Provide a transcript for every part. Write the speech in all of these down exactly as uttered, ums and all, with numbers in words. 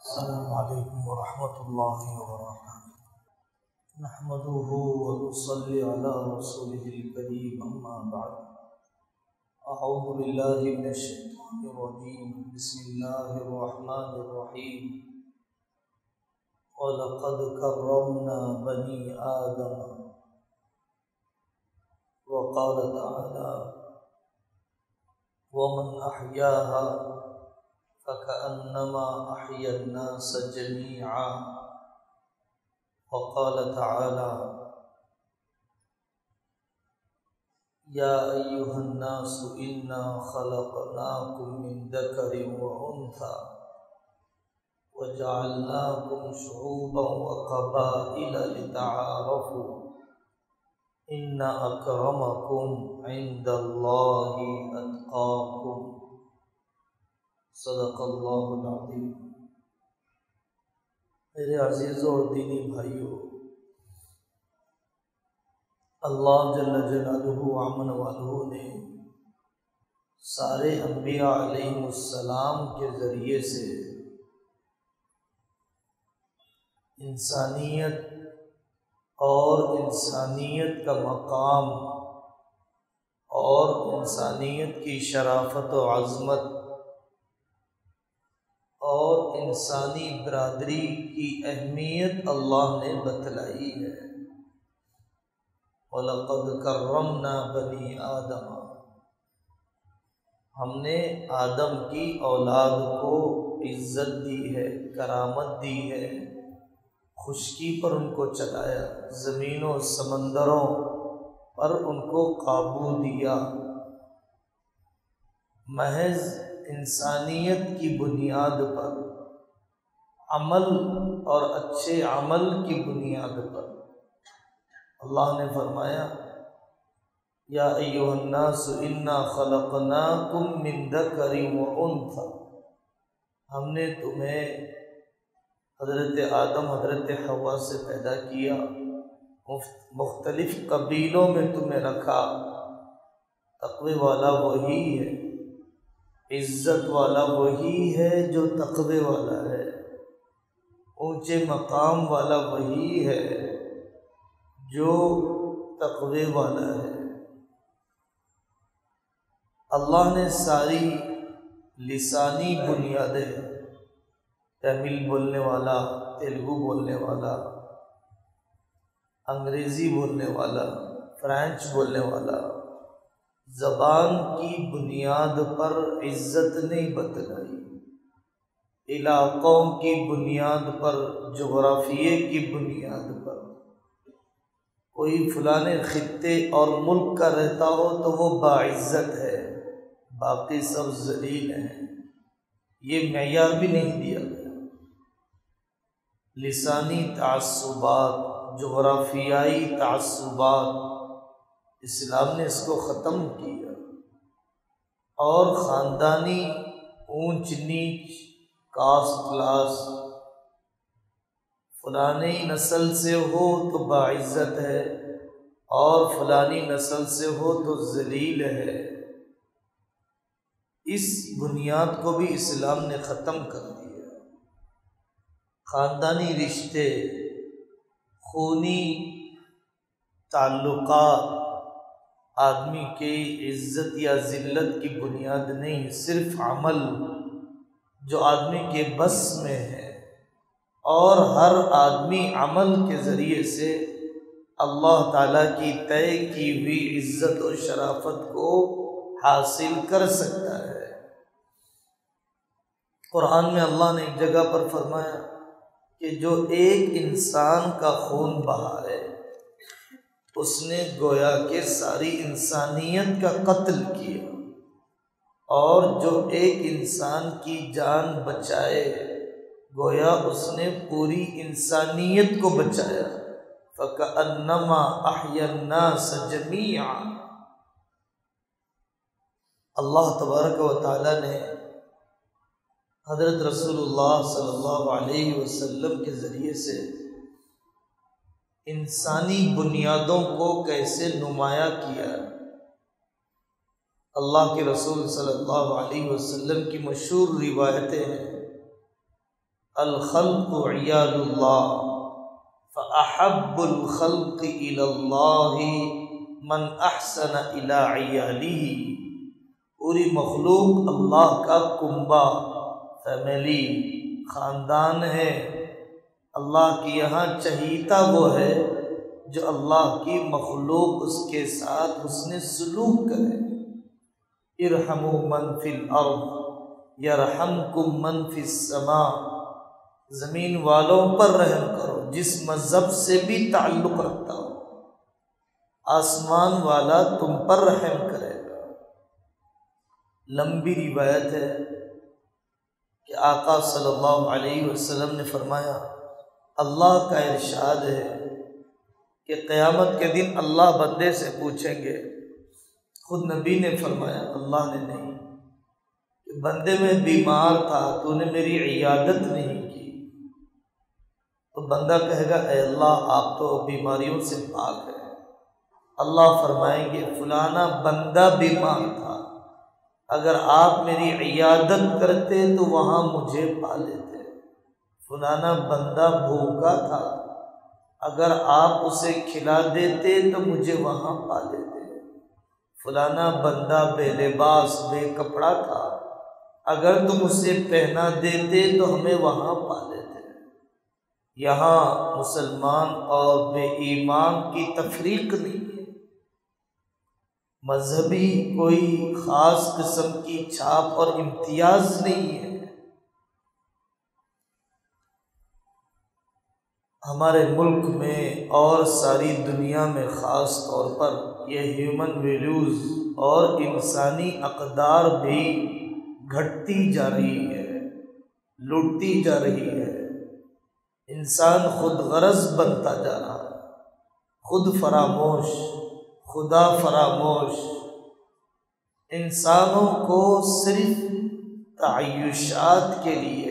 السلام علیکم ورحمۃ اللہ وبرکاتہ نحمده ونصلي على رسوله الكريم اما بعد اعوذ باللہ من الشیطان الرجیم بسم اللہ الرحمن الرحیم وَلَقَدْ كَرَّمْنَا بَنِي آدَمَ وقال تعالی ومن احیاها فكأنما أحيا الناس جميعا وقال تعالى يا أيها الناس إنا خلقناكم من ذكر وأنثى وجعلناكم شعوبا وقبائل لتعارفوا إن أكرمكم عند الله أتقاكم صدق اللہ العظیم۔ میرے عزیزوں اور دینی بھائیوں، اللہ جل جلالہ وعمن والہ نے سارے انبیاء علیہم السلام کے ذریعے سے انسانیت اور انسانیت کا مقام اور انسانیت کی شرافت و عظمت اور انسانی برادری کی اہمیت اللہ نے بتلائی ہے۔ وَلَقَدْ كَرَّمْنَا بَنِي آدَمَ، ہم نے آدم کی اولاد کو عزت دی ہے، کرامت دی ہے، خشکی پر ان کو چلایا، زمین و سمندروں پر ان کو قابو دیا، محض انسانیت کی بنیاد پر، عمل اور اچھے عمل کی بنیاد پر۔ اللہ نے فرمایا یا ایھا الناس انا خلقناکم من ذکر وانثی، ہم نے تمہیں حضرت آدم حضرت حوا سے پیدا کیا، مختلف قبیلوں میں تمہیں رکھا۔ تقوی والا وہی ہے، عزت والا وہی ہے جو تقوی والا ہے، اونچے مقام والا وہی ہے جو تقوی والا ہے۔ اللہ نے ساری لسانی بنیادیں، تمل بولنے والا، تیلگو بولنے والا، انگریزی بولنے والا، فرینچ بولنے والا، زبان کی بنیاد پر عزت نہیں بتلائی، علاقوں کی بنیاد پر، جغرافیے کی بنیاد پر۔ کوئی فلاں خطے اور ملک کا رہتا ہو تو وہ باعزت ہے، باقی سب ذلیل ہیں، یہ معیار بھی نہیں دیا گیا۔ لسانی تعصبات، جغرافیائی تعصبات، اسلام نے اس کو ختم کیا، اور خاندانی اونچ نیچ، کاسٹ کلاس، فلانی نسل سے ہو تو باعزت ہے اور فلانی نسل سے ہو تو ذلیل ہے، اس بنیاد کو بھی اسلام نے ختم کر دیا۔ خاندانی رشتے، خونی تعلقات آدمی کی عزت یا ذلت کی بنیاد نہیں، صرف عمل جو آدمی کے بس میں ہے، اور ہر آدمی عمل کے ذریعے سے اللہ تعالیٰ کی طے کی ہوئی عزت و شرافت کو حاصل کر سکتا ہے۔ قرآن میں اللہ نے ایک جگہ پر فرمایا کہ جو ایک انسان کا خون بہائے اس نے گویا کہ ساری انسانیت کا قتل کیا، اور جو ایک انسان کی جان بچائے گویا اس نے پوری انسانیت کو بچایا۔ فَكَأَنَّمَا أَحْيَا النَّاسَ جَمِيعًا، اللہ تبارک و تعالی نے حضرت رسول اللہ صلی اللہ علیہ وسلم کے ذریعے سے انسانی بنیادوں کو کیسے نمایاں کیا۔ اللہ کے رسول صلی اللہ علیہ وسلم کی مشہور روایتیں ہیں۔ الخلق عیال اللہ فأحب الخلق الی اللہ من احسن الی عیالہ۔ پوری مخلوق اللہ کا کنبہ، فیملی، خاندان ہے۔ اللہ کے یہاں چہیتا وہ ہے جو اللہ کی مخلوق اس کے ساتھ حسن سلوک کرے۔ ارحموا من فی الارض یرحمکم من فی السماء، زمین والوں پر رحم کرو جس مذہب سے بھی تعلق رکھتا ہو، آسمان والا تم پر رحم کرے گا۔ لمبی روایت ہے کہ آقا صلی اللہ علیہ وسلم نے فرمایا، اللہ کا ارشاد ہے کہ قیامت کے دن اللہ بندے سے پوچھیں گے، خود نبی نے فرمایا، اللہ نے نہیں، کہ بندے میں بیمار تھا تو نے میری عیادت نہیں کی، تو بندہ کہے گا اے اللہ آپ تو بیماریوں سے پاک ہے۔ اللہ فرمائیں گے فلانا بندہ بیمار تھا، اگر آپ میری عیادت کرتے تو وہاں مجھے پا لیتے۔ فلانا بندہ بھوکا تھا، اگر آپ اسے کھلا دیتے تو مجھے وہاں پا لیتے۔ فلانا بندہ بے لباس بے کپڑا تھا، اگر تم اسے پہنا دیتے تو ہمیں وہاں پا لیتے۔ یہاں مسلمان اور بے ایمان کی تفریق نہیں ہے، مذہبی کوئی خاص قسم کی چھاپ اور امتیاز نہیں ہے۔ ہمارے ملک میں اور ساری دنیا میں خاص طور پر یہ ہیومن ویلیوز اور انسانی اقدار بھی گھٹتی جا رہی ہے، لوٹتی جا رہی ہے۔ انسان خود غرض بنتا جا رہا ہے، خود فراموش، خدا فراموش۔ انسانوں کو صرف تعیشات کے لیے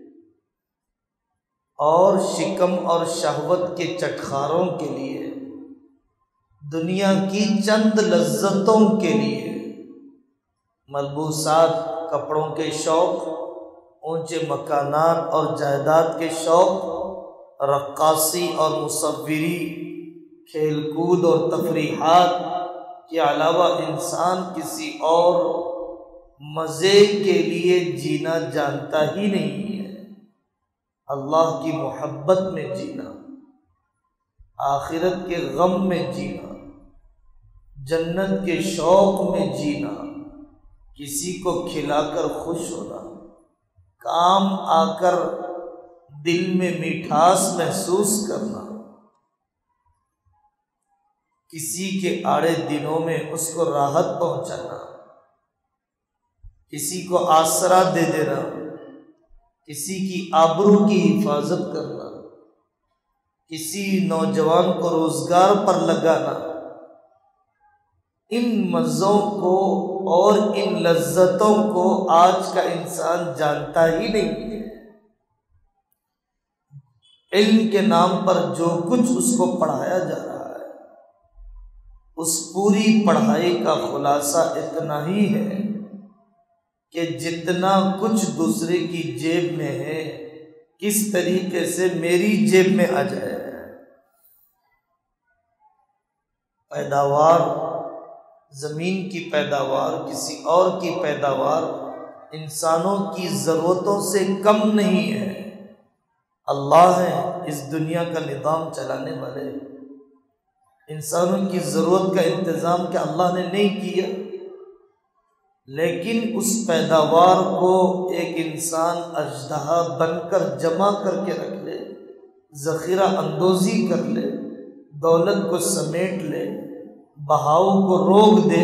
اور شکم اور شہوت کے چٹخاروں کے لیے، دنیا کی چند لذتوں کے لیے، ملبوسات، کپڑوں کے شوق، اونچے مکانات اور جائیداد کے شوق، رقاصی اور مصوری، کھیل کود اور تفریحات کے علاوہ انسان کسی اور مزے کے لیے جینا جانتا ہی نہیں ہے۔ اللہ کی محبت میں جینا، آخرت کے غم میں جینا، جنت کے شوق میں جینا، کسی کو کھلا کر خوش ہونا، کام آ کر دل میں مٹھاس محسوس کرنا، کسی کے آڑے دنوں میں اس کو راحت پہنچانا، کسی کو آسرا دے دینا، کسی کی آبرو کی حفاظت کرنا، کسی نوجوان کو روزگار پر لگانا، ان مزوں کو اور ان لذتوں کو آج کا انسان جانتا ہی نہیں ہے۔ علم کے نام پر جو کچھ اس کو پڑھایا جا رہا ہے، اس پوری پڑھائی کا خلاصہ اتنا ہی ہے کہ جتنا کچھ دوسرے کی جیب میں ہے کس طریقے سے میری جیب میں آ جائے۔ پیداوار، زمین کی پیداوار، کسی اور کی پیداوار انسانوں کی ضرورتوں سے کم نہیں ہے۔ اللہ ہے اس دنیا کا نظام چلانے والے، انسانوں کی ضرورت کا انتظام کیا اللہ نے نہیں کیا؟ لیکن اس پیداوار کو ایک انسان اژدہا بن کر جمع کر کے رکھ لے، ذخیرہ اندوزی کر لے، دولت کو سمیٹ لے، بہاؤ کو روک دے،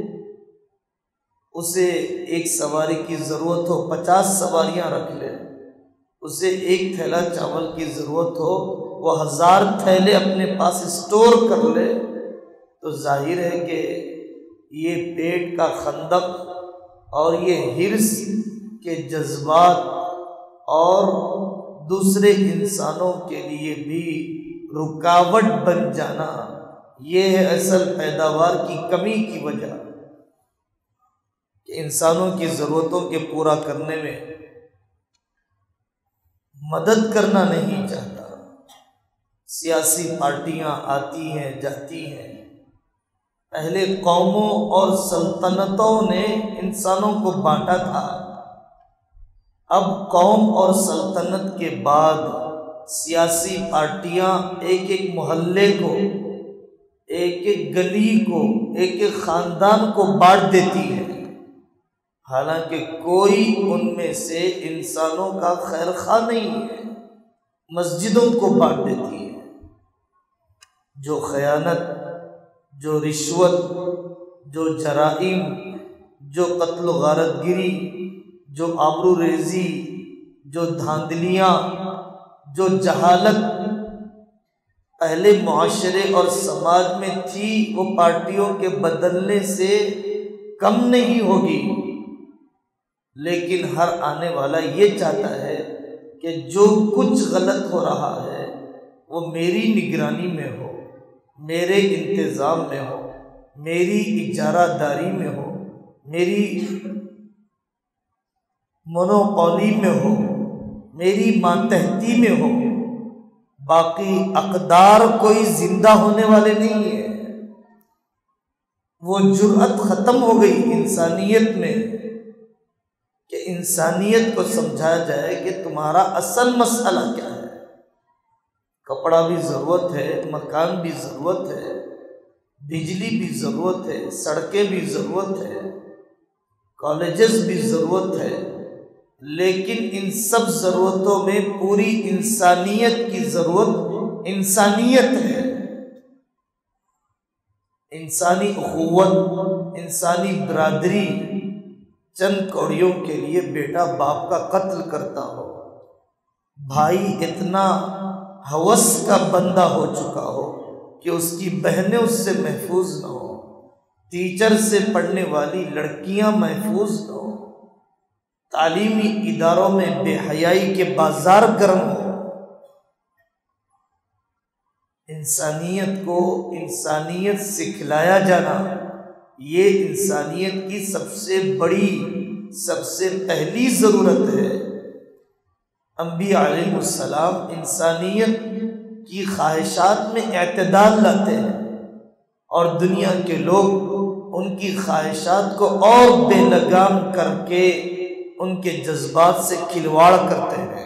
اسے ایک سواری کی ضرورت ہو پچاس سواریاں رکھ لے، اسے ایک تھیلا چاول کی ضرورت ہو وہ ہزار تھیلے اپنے پاس اسٹور کر لے، تو ظاہر ہے کہ یہ پیٹ کا خندق اور یہ حرص کے جذبات اور دوسرے انسانوں کے لیے بھی رکاوٹ بن جانا، یہ ہے اصل پیداوار کی کمی کی وجہ، کہ انسانوں کی ضرورتوں کے پورا کرنے میں مدد کرنا نہیں چاہتا۔ سیاسی پارٹیاں آتی ہیں جاتی ہیں، پہلے قوموں اور سلطنتوں نے انسانوں کو بانٹا تھا، اب قوم اور سلطنت کے بعد سیاسی پارٹیاں ایک ایک محلے کو، ایک ایک گلی کو، ایک ایک خاندان کو بانٹ دیتی ہے، حالانکہ کوئی ان میں سے انسانوں کا خیر خواہ نہیں ہے۔ مسجدوں کو بانٹ دیتی ہے۔ جو خیانت، جو رشوت، جو جرائم، جو قتل و غارت گری، جو آبرو ریزی، جو دھاندلیاں، جو جہالت پہلے معاشرے اور سماج میں تھی، وہ پارٹیوں کے بدلنے سے کم نہیں ہوگی، لیکن ہر آنے والا یہ چاہتا ہے کہ جو کچھ غلط ہو رہا ہے وہ میری نگرانی میں ہو، میرے انتظام میں ہو، میری اجارہ داری میں ہو، میری منوپولی میں ہو، میری ماتحتی میں ہو۔ باقی اقدار کوئی زندہ ہونے والے نہیں ہیں۔ وہ جرأت ختم ہو گئی انسانیت میں کہ انسانیت کو سمجھایا جائے کہ تمہارا اصل مسئلہ کیا ہے۔ کپڑا بھی ضرورت ہے، مکان بھی ضرورت ہے، بجلی بھی ضرورت ہے، سڑکیں بھی ضرورت ہے، کالجز بھی ضرورت ہے، لیکن ان سب ضرورتوں میں پوری انسانیت کی ضرورت انسانیت ہے۔ انسانی اخوت، انسانی برادری۔ چند کوڑیوں کے لیے بیٹا باپ کا قتل کرتا ہو، بھائی اتنا ہوس کا بندہ ہو چکا ہو کہ اس کی بہنیں اس سے محفوظ نہ ہو، ٹیچر سے پڑھنے والی لڑکیاں محفوظ نہ ہو، تعلیمی اداروں میں بے حیائی کے بازار گرم ہو۔ انسانیت کو انسانیت سکھلایا جانا، یہ انسانیت کی سب سے بڑی، سب سے پہلی ضرورت ہے۔ انبیاء علیہ السلام انسانیت کی خواہشات میں اعتدال لاتے ہیں، اور دنیا کے لوگ ان کی خواہشات کو اور بے لگام کر کے ان کے جذبات سے کھلواڑ کرتے ہیں۔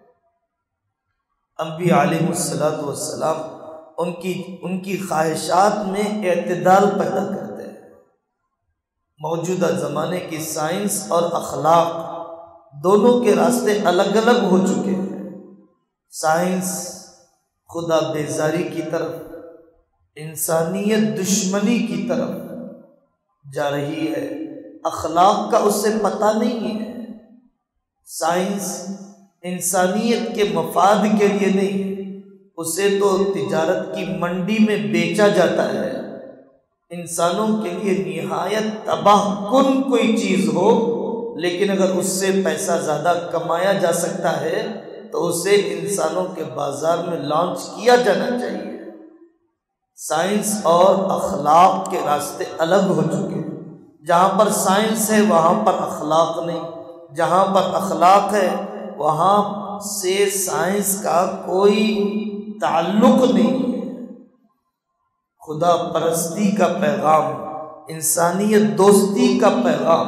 انبیاء علیہ السلام ان کی ان کی خواہشات میں اعتدال پیدا کرتے ہیں۔ موجودہ زمانے کی سائنس اور اخلاق دونوں کے راستے الگ الگ ہو چکے ہیں۔ سائنس خدا بیزاری کی طرف، انسانیت دشمنی کی طرف جا رہی ہے، اخلاق کا اسے پتہ نہیں ہے۔ سائنس انسانیت کے مفاد کے لیے نہیں، اسے تو تجارت کی منڈی میں بیچا جاتا ہے۔ انسانوں کے لیے نہایت تباہ کن کوئی چیز ہو، لیکن اگر اس سے پیسہ زیادہ کمایا جا سکتا ہے تو اسے انسانوں کے بازار میں لانچ کیا جانا چاہیے۔ سائنس اور اخلاق کے راستے الگ ہو چکے ہیں۔ جہاں پر سائنس ہے وہاں پر اخلاق نہیں، جہاں پر اخلاق ہے وہاں سے سائنس کا کوئی تعلق نہیں ہے۔ خدا پرستی کا پیغام، انسانیت دوستی کا پیغام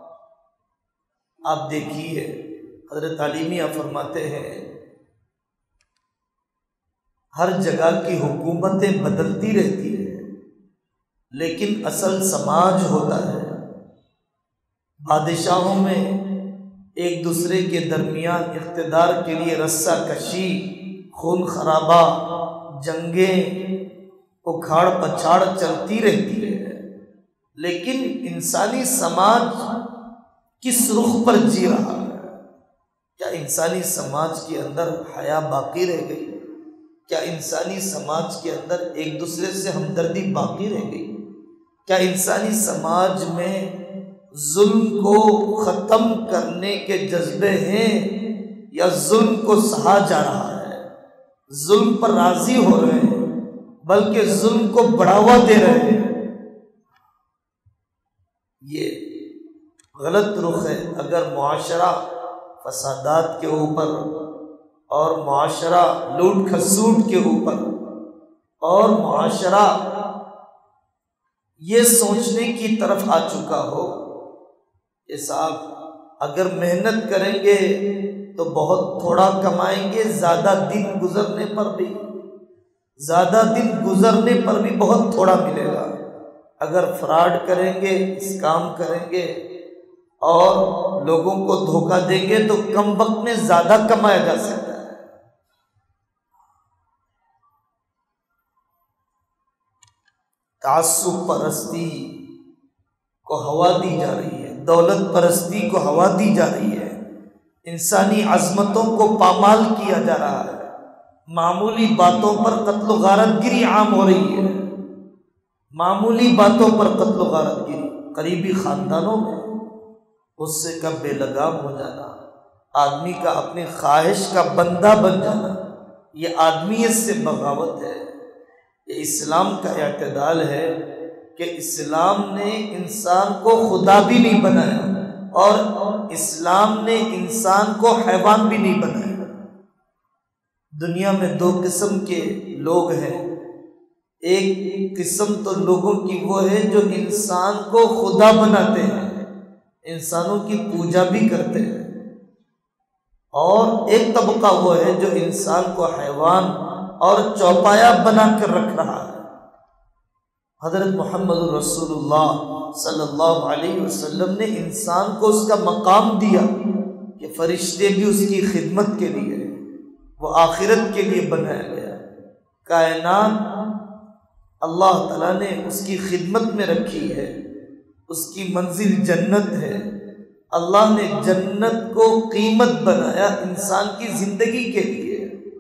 آپ دیکھیے، حضرت علی میاں فرماتے ہیں ہر جگہ کی حکومتیں بدلتی رہتی ہیں، لیکن اصل سماج ہوتا ہے۔ بادشاہوں میں ایک دوسرے کے درمیان اقتدار کے لیے رسہ کشی، خون خرابہ، جنگیں، اکھاڑ پچھاڑ چلتی رہتی ہے، لیکن انسانی سماج کس رخ پر جی رہا ہے؟ کیا انسانی سماج کے اندر حیا باقی رہ گئی؟ کیا انسانی سماج کے اندر ایک دوسرے سے ہمدردی باقی رہ گئی؟ کیا انسانی سماج میں ظلم کو ختم کرنے کے جذبے ہیں، یا ظلم کو سہا جا رہا ہے؟ ظلم پر راضی ہو رہے ہیں بلکہ ظلم کو بڑھاوا دے رہے ہیں۔ یہ غلط رخ ہے۔ اگر معاشرہ فسادات کے اوپر، اور معاشرہ لوٹ کھسوٹ کے اوپر، اور معاشرہ یہ سوچنے کی طرف آ چکا ہو کہ صاحب اگر محنت کریں گے تو بہت تھوڑا کمائیں گے، زیادہ دن گزرنے پر بھی زیادہ دن گزرنے پر بھی بہت تھوڑا ملے گا، اگر فراڈ کریں گے، اسکام کریں گے اور لوگوں کو دھوکہ دیں گے تو کم وقت میں زیادہ کمایا جا سکتا ہے۔ تعصب پرستی کو ہوا دی جا رہی ہے، دولت پرستی کو ہوا دی جا رہی ہے، انسانی عظمتوں کو پامال کیا جا رہا ہے، معمولی باتوں پر قتل و غارت گری عام ہو رہی ہے، معمولی باتوں پر قتل و غارت گری، قریبی خاندانوں میں غصے کا بے لگام ہو جانا، آدمی کا اپنی خواہش کا بندہ بن جانا، یہ آدمیت سے بغاوت ہے۔ یہ اسلام کا اعتدال ہے کہ اسلام نے انسان کو خدا بھی نہیں بنایا اور اسلام نے انسان کو حیوان بھی نہیں بنایا۔ دنیا میں دو قسم کے لوگ ہیں، ایک قسم تو لوگوں کی وہ ہے جو انسان کو خدا بناتے ہیں، انسانوں کی پوجا بھی کرتے ہیں، اور ایک طبقہ وہ ہے جو انسان کو حیوان اور چوپایا بنا کر رکھ رہا ہے۔ حضرت محمد رسول اللہ صلی اللہ علیہ وسلم نے انسان کو اس کا مقام دیا کہ فرشتے بھی اس کی خدمت کے لیے، وہ آخرت کے لیے بنایا گیا، کائنات اللہ تعالیٰ نے اس کی خدمت میں رکھی ہے، اس کی منزل جنت ہے۔ اللہ نے جنت کو قیمت بنایا انسان کی زندگی کے لیے۔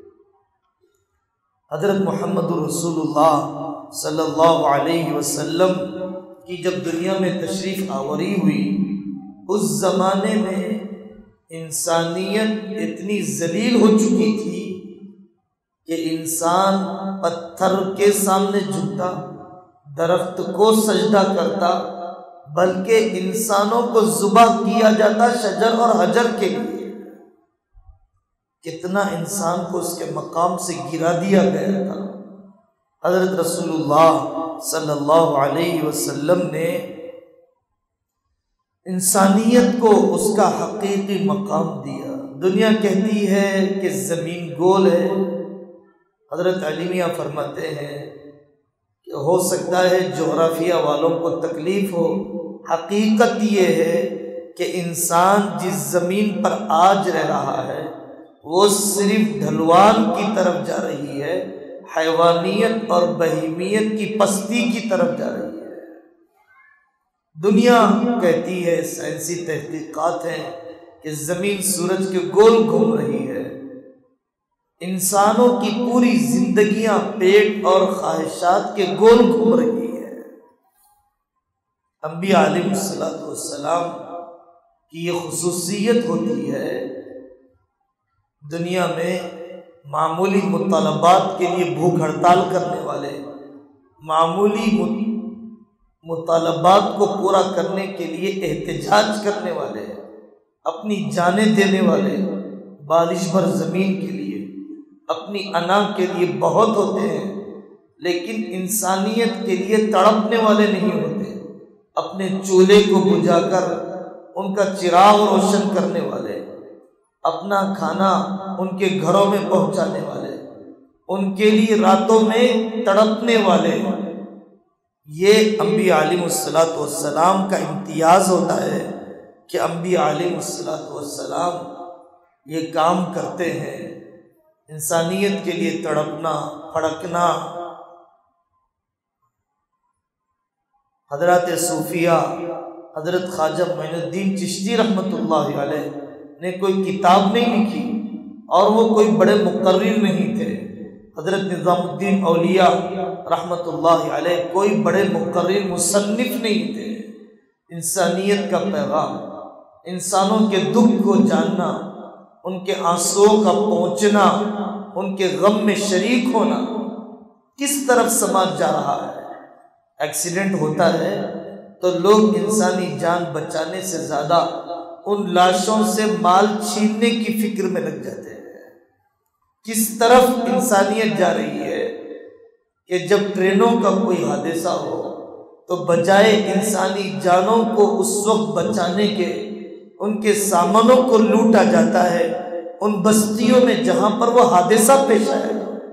حضرت محمد رسول اللہ صلی اللہ علیہ وسلم کی جب دنیا میں تشریف آوری ہوئی، اس زمانے میں انسانیت اتنی ذلیل ہو چکی تھی کہ انسان پتھر کے سامنے جھکتا، درخت کو سجدہ کرتا، بلکہ انسانوں کو ذبح کیا جاتا شجر اور حجر کے لیے۔ کتنا انسان کو اس کے مقام سے گرا دیا گیا تھا۔ حضرت رسول اللہ صلی اللہ علیہ وسلم نے انسانیت کو اس کا حقیقی مقام دیا۔ دنیا کہتی ہے کہ زمین گول ہے، حضرت علی میاں فرماتے ہیں کہ ہو سکتا ہے جغرافیہ والوں کو تکلیف ہو، حقیقت یہ ہے کہ انسان جس زمین پر آج رہ رہا ہے وہ صرف ڈھلوان کی طرف جا رہی ہے، حیوانیت اور بہیمیت کی پستی کی طرف جا رہی ہے۔ دنیا کہتی ہے، سائنسی تحقیقات ہیں کہ زمین سورج کے گول گھوم رہی ہے۔ انسانوں کی پوری زندگیاں پیٹ اور خواہشات کے گول گھوم رہی ہے۔ انبیاء علیہ الصلوۃ والسلام کی یہ خصوصیت ہوتی ہے، دنیا میں معمولی مطالبات کے لیے بھوک ہڑتال کرنے والے، معمولی مطالبات کو پورا کرنے کے لیے احتجاج کرنے والے، اپنی جانیں دینے والے، بالش بھر زمین کے لیے، اپنی انا کے لیے بہت ہوتے ہیں، لیکن انسانیت کے لیے تڑپنے والے نہیں ہوتے۔ اپنے چولہے کو بجھا کر ان کا چراغ روشن کرنے والے، اپنا کھانا ان کے گھروں میں پہنچانے والے، ان کے لیے راتوں میں تڑپنے والے، یہ انبیاء علیہ الصلوۃ والسلام کا امتیاز ہوتا ہے کہ انبیاء علیہ الصلوۃ والسلام یہ کام کرتے ہیں، انسانیت کے لیے تڑپنا، پھڑکنا۔ حضرات صوفیہ حضرت خواجہ معین الدین چشتی رحمۃ اللہ علیہ نے کوئی کتاب نہیں لکھی اور وہ کوئی بڑے مقرر نہیں تھے۔ حضرت نظام الدین اولیاء رحمۃ اللہ علیہ کوئی بڑے مقرر مصنف نہیں تھے۔ انسانیت کا پیغام، انسانوں کے دکھ کو جاننا، ان کے آنسوؤں کا پہنچنا، ان کے غم میں شریک ہونا، کس طرف سماج جا رہا ہے۔ ایکسیڈنٹ ہوتا ہے تو لوگ انسانی جان بچانے سے زیادہ ان لاشوں سے مال چھیننے کی فکر میں لگ جاتے ہیں۔ کس طرف انسانیت جا رہی ہے کہ جب ٹرینوں کا کوئی حادثہ ہو تو بجائے انسانی جانوں کو اس وقت بچانے کے ان کے سامانوں کو لوٹا جاتا ہے ان بستیوں میں جہاں پر وہ حادثہ پیش آیا۔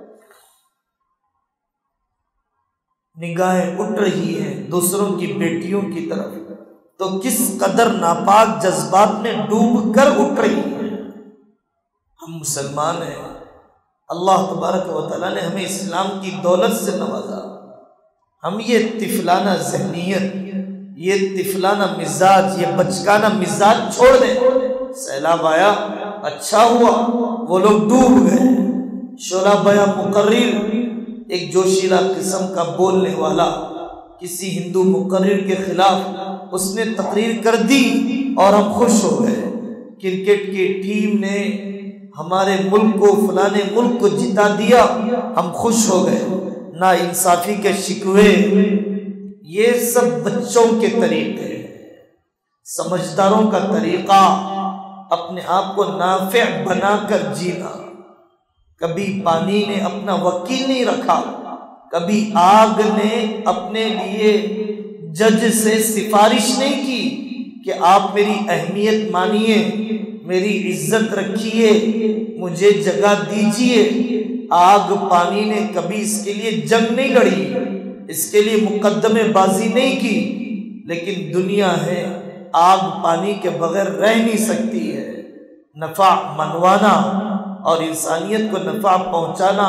نگاہیں اٹھ رہی ہیں دوسروں کی بیٹیوں کی طرف، تو کس قدر ناپاک جذبات میں ڈوب کر اٹھ رہی ہیں۔ ہم مسلمان ہیں، اللہ تبارک و تعالیٰ نے ہمیں اسلام کی دولت سے نوازا، ہم یہ طفلانہ ذہنیت، یہ طفلانہ مزاج، یہ بچکانہ مزاج چھوڑ دیں۔ سیلاب آیا، اچھا ہوا وہ لوگ ڈوب گئے۔ شعلہ بیاں مقرر، ایک جوشیلا قسم کا بولنے والا کسی ہندو مقرر کے خلاف اس نے تقریر کر دی اور ہم خوش ہو گئے۔ کرکٹ کی ٹیم نے ہمارے ملک کو، فلانے ملک کو جتا دیا، ہم خوش ہو گئے۔ نا انصافی کے شکوے، یہ سب بچوں کے طریقے، سمجھداروں کا طریقہ اپنے آپ کو نافع بنا کر جینا۔ کبھی پانی نے اپنا وکیل نہیں رکھا، کبھی آگ نے اپنے لیے جج سے سفارش نہیں کی کہ آپ میری اہمیت مانیے، میری عزت رکھیے، مجھے جگہ دیجیے۔ آگ پانی نے کبھی اس کے لیے جنگ نہیں لڑی، اس کے لیے مقدمے بازی نہیں کی، لیکن دنیا ہے آگ پانی کے بغیر رہ نہیں سکتی ہے۔ نفع منوانا اور انسانیت کو نفع پہنچانا،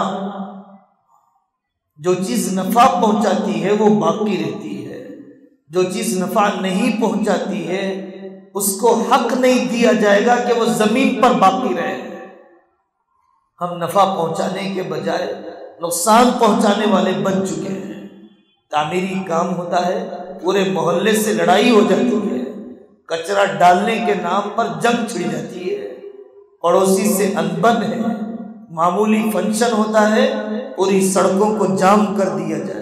جو چیز نفع پہنچاتی ہے وہ باقی رہتی ہے، جو چیز نفع نہیں پہنچاتی ہے اس کو حق نہیں دیا جائے گا کہ وہ زمین پر باقی رہے۔ ہم نفع پہنچانے کے بجائے نقصان پہنچانے والے بن چکے ہیں۔ تعمیری کام ہوتا ہے، پورے محلے سے لڑائی ہو جاتی ہے، کچرا ڈالنے کے نام پر جنگ چھڑ جاتی ہے، پڑوسی سے انبن ہے، معمولی فنکشن ہوتا ہے پوری سڑکوں کو جام کر دیا جائے۔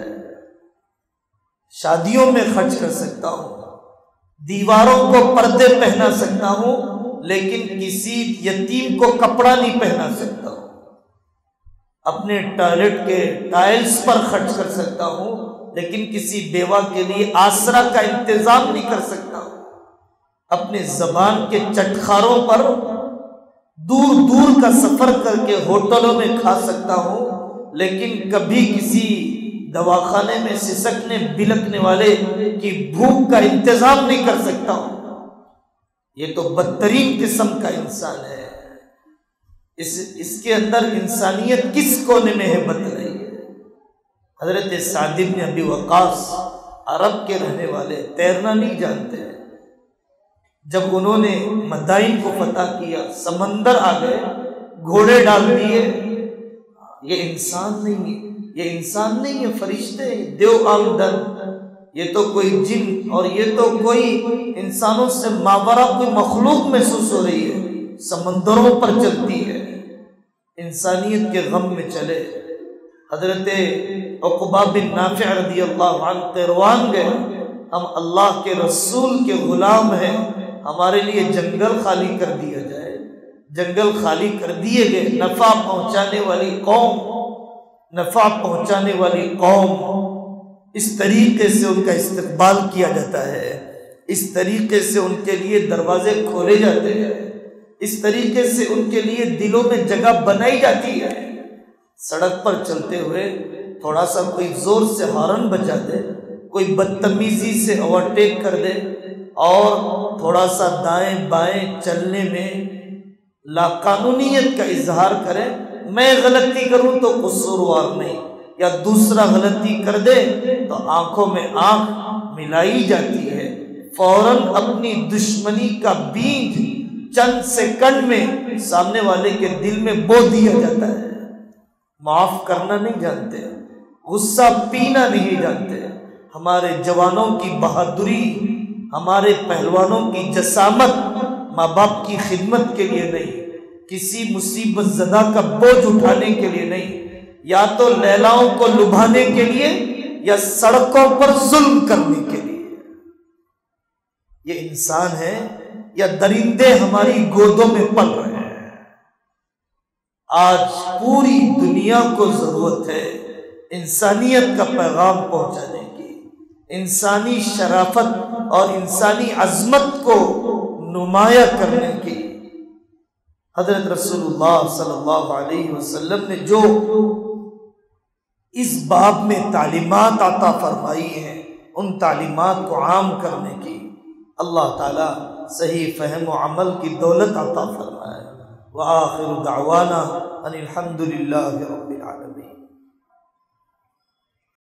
شادیوں میں خرچ کر سکتا ہوں، دیواروں کو پردے پہنا سکتا ہوں، لیکن کسی یتیم کو کپڑا نہیں پہنا سکتا ہوں۔ اپنے ٹوائلٹ کے ٹائلز پر خرچ کر سکتا ہوں، لیکن کسی بیوہ کے لیے آسرا کا انتظام نہیں کر سکتا ہوں۔ اپنے زبان کے چٹخاروں پر دور دور کا سفر کر کے ہوٹلوں میں کھا سکتا ہوں، لیکن کبھی کسی دواخانے میں سسکنے بلکنے والے کی بھوک کا انتظام نہیں کر سکتا ہوں۔ یہ تو بدترین قسم کا انسان ہے۔ اس اس کے اندر انسانیت کس کونے میں ہے بت رہی ہے۔ حضرت سعد بن ابی وقاص عرب کے رہنے والے، تیرنا نہیں جانتے ہیں، جب انہوں نے مدائن کو فتح کیا، سمندر آ گئے، گھوڑے ڈال دیے، یہ انسان نہیں ہے، یہ انسان نہیں ہے، فرشتے دیو آمدن، یہ تو کوئی جن اور یہ تو کوئی انسانوں سے ماورا کوئی مخلوق محسوس ہو رہی ہے، سمندروں پر چلتی ہے، انسانیت کے غم میں چلے۔ حضرت عقبہ بن نافع رضی اللہ عنہ قیروان گئے، ہم اللہ کے رسول کے غلام ہیں، ہمارے لیے جنگل خالی کر دیا جائے۔ جنگل خالی کر دیے گئے۔ نفع پہنچانے والی قوم، نفع پہنچانے والی قوم، اس طریقے سے ان کا استقبال کیا جاتا ہے، اس طریقے سے ان کے لیے دروازے کھولے جاتے ہیں، اس طریقے سے ان کے لیے دلوں میں جگہ بنائی جاتی ہے۔ سڑک پر چلتے ہوئے تھوڑا سا کوئی زور سے ہارن بجا دے، کوئی بدتمیزی سے اوورٹیک کر دے اور تھوڑا سا دائیں بائیں چلنے میں لاقانونیت کا اظہار کرے، میں غلطی کروں تو قصوروار نہیں، یا دوسرا غلطی کر دے تو آنکھوں میں آنکھ ملائی جاتی ہے، فوراً اپنی دشمنی کا بیج چند سیکنڈ میں سامنے والے کے دل میں بو دیا جاتا ہے۔ معاف کرنا نہیں جانتے، غصہ پینا نہیں جانتے۔ ہمارے جوانوں کی بہادری، ہمارے پہلوانوں کی جسامت ماں باپ کی خدمت کے لیے نہیں، کسی مصیبت زدہ کا بوجھ اٹھانے کے لیے نہیں، یا تو لیلاؤں کو لبھانے کے لیے یا سڑکوں پر ظلم کرنے کے لیے۔ یہ انسان ہے یا درندے ہماری گودوں میں پل رہے ہیں؟ آج پوری دنیا کو ضرورت ہے انسانیت کا پیغام پہنچانے کی، انسانی شرافت اور انسانی عظمت کو نمایاں کرنے کی۔ حضرت رسول اللہ صلی اللہ علیہ وسلم نے جو اس باب میں تعلیمات عطا فرمائی ہیں، ان تعلیمات کو عام کرنے کی اللہ تعالیٰ صحیح فہم و عمل کی دولت عطا فرمائے۔ وآخر دعوانا ان الحمد للہ رب